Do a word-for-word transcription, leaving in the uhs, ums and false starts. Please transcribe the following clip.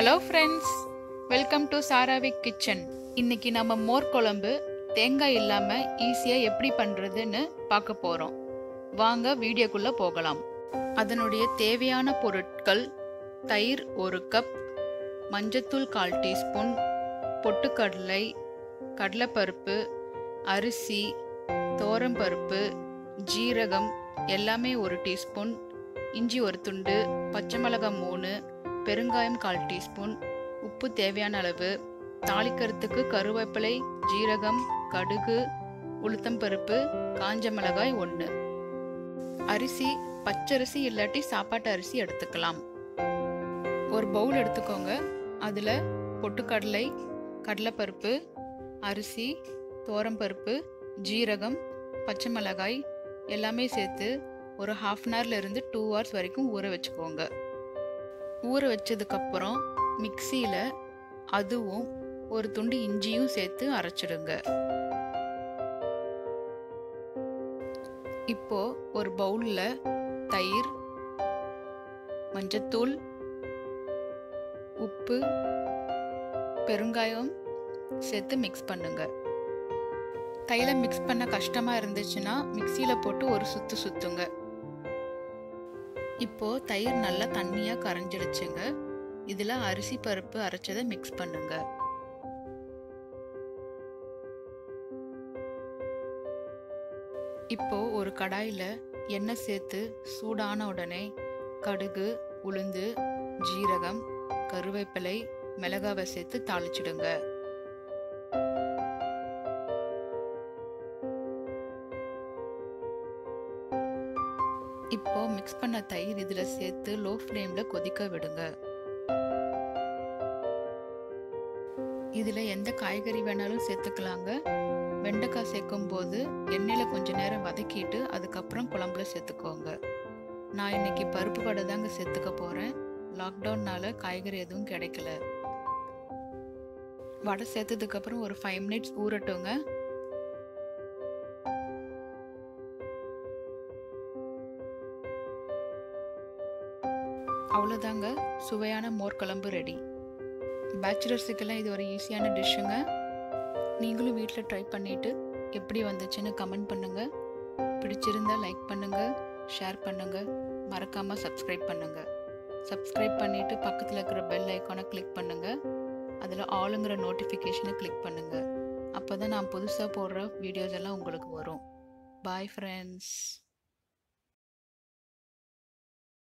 Hello friends, welcome to சாராவிக் kitchen. இன்னைக்கு நம்ம மோர் குழம்பு தேங்காய் இல்லாமல் ஈஸியாக எப்படி பண்ணுறதுன்னு பார்க்க போகிறோம். வாங்க வீடியோக்குள்ளே போகலாம். அதனுடைய தேவையான பொருட்கள்: தயிர் ஒரு கப், மஞ்சத்தூள் கால் டீஸ்பூன், பொட்டுக்கடலை, கடலைப்பருப்பு, அரிசி, தோரம்பருப்பு, ஜீரகம் எல்லாமே ஒரு டீஸ்பூன், இஞ்சி ஒரு துண்டு, பச்சை மிளகாய் மூணு, பெருங்காயம் கால் டீஸ்பூன், உப்பு தேவையான அளவு, தாளிக்கிறதுக்கு கருவேப்பிலை, ஜீரகம், கடுகு, உளுத்தம்பருப்பு, காஞ்ச மிளகாய் ஒன்று. அரிசி பச்சரிசி இல்லாட்டி சாப்பாட்டு அரிசி எடுத்துக்கலாம். ஒரு பவுல் எடுத்துக்கோங்க. அதில் பொட்டுக்கடலை, கடலைப்பருப்பு, அரிசி, தோரம்பருப்பு, ஜீரகம், பச்சை மிளகாய் எல்லாமே சேர்த்து ஒரு ஹாஃப் அன் ஹவர்லேருந்து டூ ஹவர்ஸ் வரைக்கும் ஊற வச்சுக்கோங்க. ஊற வச்சதுக்கப்புறம் மிக்சியில் அதுவும் ஒரு துண்டு இஞ்சியும் சேர்த்து அரைச்சிடுங்க. இப்போ ஒரு பவுலில் தயிர், மஞ்சத்தூள், உப்பு, பெருங்காயம் சேர்த்து மிக்ஸ் பண்ணுங்க. கையில் மிக்ஸ் பண்ண கஷ்டமாக இருந்துச்சுன்னா மிக்சியில் போட்டு ஒரு சுத்து சுத்துங்க. இப்போ தயிர் நல்லா தண்ணியாக கரைஞ்சிடுச்சுங்க. இதில் அரிசி பருப்பு அரைச்சதை மிக்ஸ் பண்ணுங்க. இப்போ ஒரு கடாயில் எண்ணெய் சேர்த்து சூடான உடனே கடுகு, உளுந்து, ஜீரகம், கருவேப்பிலை, மிளகாவை சேர்த்து தாளிச்சிடுங்க. இப்போ மிக்ஸ் பண்ண தயிர் இதில் சேர்த்து லோ ஃப்ளேமில் கொதிக்க விடுங்க. இதில் எந்த காய்கறி வேணாலும் சேர்த்துக்கலாங்க. வெண்டைக்காய் சேர்க்கும் போது எண்ணெயில் கொஞ்ச நேரம் வதக்கிட்டு அதுக்கப்புறம் குழம்புல சேர்த்துக்கோங்க. நான் இன்னைக்கு பருப்பு வடை தாங்க சேர்த்துக்க போகிறேன். லாக்டவுன்னால காய்கறி எதுவும் கிடைக்கல. வடை சேர்த்ததுக்கப்புறம் ஒரு ஃபைவ் மினிட்ஸ் ஊறட்டுங்க. அவ்வளோதாங்க, சுவையான மோர் குழம்பு ரெடி. பேச்சுலர்ஸுக்கெல்லாம் இது ஒரு ஈஸியான டிஷ்ஷுங்க. நீங்களும் வீட்டில் ட்ரை பண்ணிவிட்டு எப்படி வந்துச்சுன்னு கமெண்ட் பண்ணுங்கள். பிடிச்சிருந்தால் லைக் பண்ணுங்கள், ஷேர் பண்ணுங்கள், மறக்காமல் சப்ஸ்கிரைப் பண்ணுங்கள். சப்ஸ்கிரைப் பண்ணிவிட்டு பக்கத்தில் இருக்கிற பெல் ஐக்கானை கிளிக் பண்ணுங்கள். அதில் ஆளுங்கிற நோட்டிஃபிகேஷனை கிளிக் பண்ணுங்கள். அப்போ தான் நான் புதுசாக போடுற வீடியோஸ் எல்லாம் உங்களுக்கு வரும். Bye friends.